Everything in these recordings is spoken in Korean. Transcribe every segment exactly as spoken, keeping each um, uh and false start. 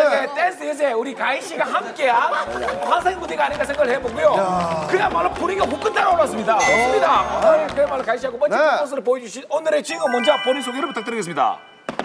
네. 댄스 여제 우리 가희 씨가 함께한 환상 무대가 아닌가 생각을 해보고요. 그야말로 분위기가 후끈 따라올랐습니다. 좋습니다. 오늘 그야말로 가희 씨하고 멋진 네. 모습을 보여주신 오늘의 주인공 먼저 본인 소개를 부탁드리겠습니다.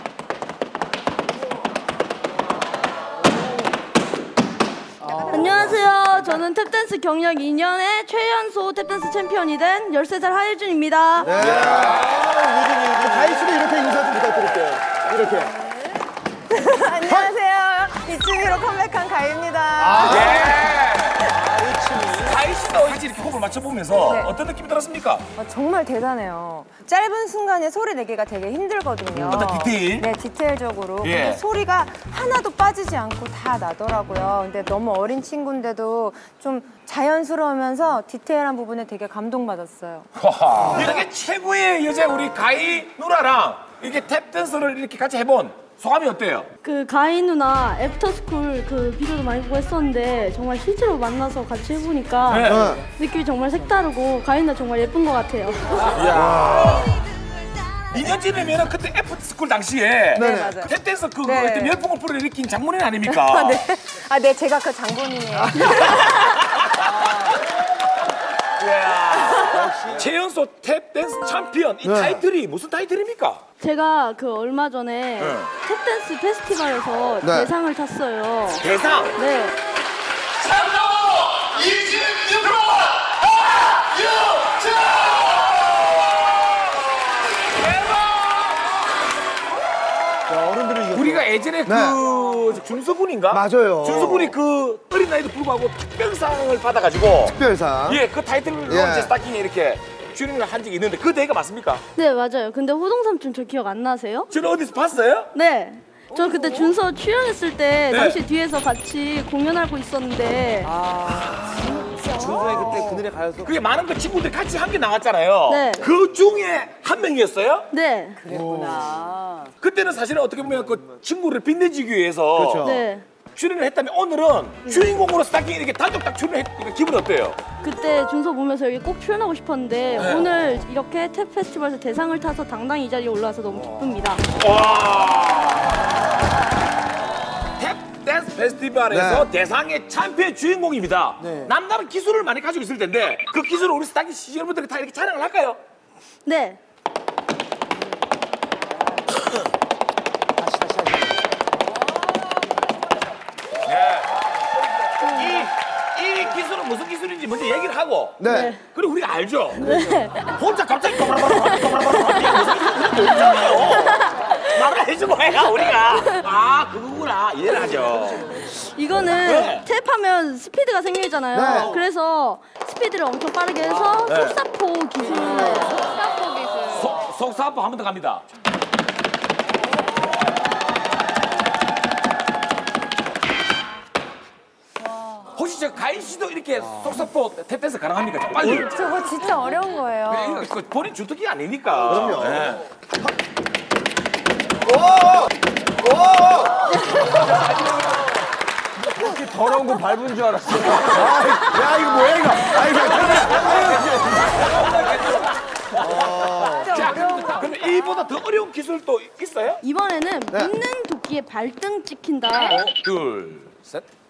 안녕하세요. 저는 탭댄스 경력 이 년의 최연소 탭댄스 챔피언이 된 열세 살 하예준입니다. 네. 가희 씨도 이렇게 인사 좀 부탁드릴게요. 이렇게. 안녕하세요. 이치미로 컴백한 가희입니다. 아, 예. 가희 씨도 같이 이렇게 호흡을 맞춰보면서 네. 어떤 느낌이 들었습니까? 어, 정말 대단해요. 짧은 순간에 소리 내기가 되게 힘들거든요. 어떤 디테일? 네, 디테일적으로. 예. 근데 소리가 하나도 빠지지 않고 다 나더라고요. 근데 너무 어린 친구인데도 좀 자연스러우면서 디테일한 부분에 되게 감동받았어요. 이렇게 최고의 여자 우리 가희 누나랑 이렇게 탭댄스를 이렇게 같이 해본 소감이 어때요? 그 가희 누나 애프터스쿨 그 비디오도 많이 보고 했었는데 정말 실제로 만나서 같이 해보니까 네. 느낌이 정말 색다르고 가희 누나 정말 예쁜 것 같아요. 이 년 전이면 그때 애프터스쿨 당시에 네, 맞아요. 탭댄스 그 네. 그때 열풍을 불어일으킨 장본인 아닙니까? 아, 네. 아, 네, 제가 그 장본인이에요. 최연소 탭댄스 챔피언 이 네. 타이틀이 무슨 타이틀입니까? 제가 그 얼마 전에 탭댄스 페스티벌에서 네. 대상을 탔어요. 대상! 네. 어른들이 이겼어. 우리가 예전에 그 준서군인가? 맞아요. 준서군이 그 어린 나이도 불구하고 특별상을 받아가지고 특별상. 예, 그 타이틀로 예. 제 스타킹에 이렇게 출연을 한 적이 있는데 그 대회가 맞습니까? 네, 맞아요. 근데 호동삼촌 저 기억 안 나세요? 저는 어디서 봤어요? 네. 저 그때 준서 출연했을 때 네. 당시 뒤에서 같이 공연하고 있었는데 준서이 그때 그늘에 가여서 그게 많은 그 친구들이 같이 함께 나갔잖아요. 네. 그 중에 한 명이었어요? 네. 그때는 사실은 어떻게 보면 그 친구를 빛내주기 위해서 그렇죠. 네. 출연을 했다면 오늘은 주인공으로 스타킹 이렇게 단독 딱 출연했으니까 기분이 어때요? 그때 준서 보면서 여기 꼭 출연하고 싶었는데 네. 오늘 이렇게 탭 페스티벌에서 대상을 타서 당당히 이 자리에 올라와서 너무 기쁩니다. 와. 탭 댄스 페스티벌에서 네. 대상의 챔피언 주인공입니다. 네. 남다른 기술을 많이 가지고 있을 텐데 그 기술을 우리 스타킹 시청자분들이 다 이렇게 자랑을 할까요? 네. 이, 이 기술은 무슨 기술인지 먼저 얘기를 하고 네. 그리고 우리가 알죠? 네. 혼자 갑자기 또바라바라 또바라바라 모르잖아요. 말을 해주고 해야 우리가 아 그거구나 이해를 하죠. 이거는 네. 탭하면 스피드가 생기잖아요. 네. 그래서 스피드를 엄청 빠르게 해서 네. 속사포 기술. 속사포 기술. 속, 속사포 한 번 더 갑니다. 혹시 저 가인 씨도 이렇게 속사포 탭댄스 가능합니까? 저 빨리. 저거 진짜 어려운 거예요. 이거 본인 주특기 아니니까. 그럼요. 네. 이렇게 더러운 거 밟은 줄 알았어. 야, 이거 뭐야, 이거. 아, 이거. 자, 그럼 이보다 더 어려운 기술도 있어요? 이번에는 네. 붙는 도끼에 발등 찍힌다. 하나, 둘, 셋.